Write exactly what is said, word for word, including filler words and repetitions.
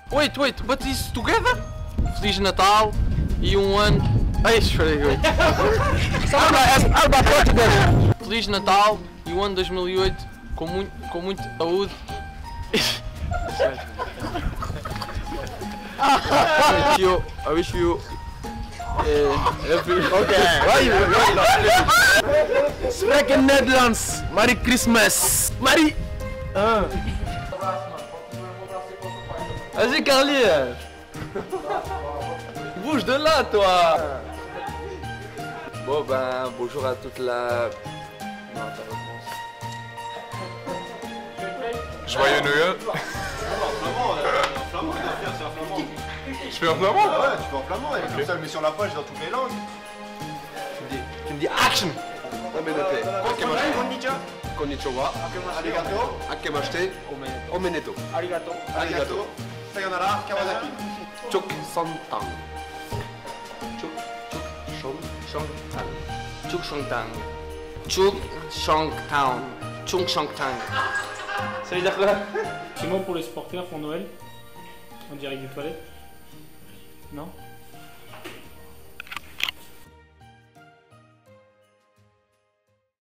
Wait, wait, but is together? Feliz Natal e um ano. Ai, espera aí, wait. Alba Portugal. Feliz Natal e o ano dois mil e oito com muito, com muito saúde. I wish you, I wish you uh, every. Okay. Why you? Spreek in Nederlands. Merry Christmas. Merry. Ah. Vas-y Carly. Bouge de là, toi. Bon ben, bonjour à toute la. Non, ta réponse. Joyeux Noël. Je fais en flamand? Ouais, tu fais en flamand et comme ça, le met sur la page dans toutes les langues. Tu me dis, tu me dis action. Konnichiwa. Konnichiwa. Arigato. Akemashite. Omeneto. Arigato. Arigato. Sayonara. Kawasaki. Chuk Songtang. Chuk Chuk Shongtang. Chuk Shongtang. Chuk Shongtang. Chuk Shongtang. Ça veut dire quoi? Petit mot pour les supporters pour Noël. En direct des toilettes. Non?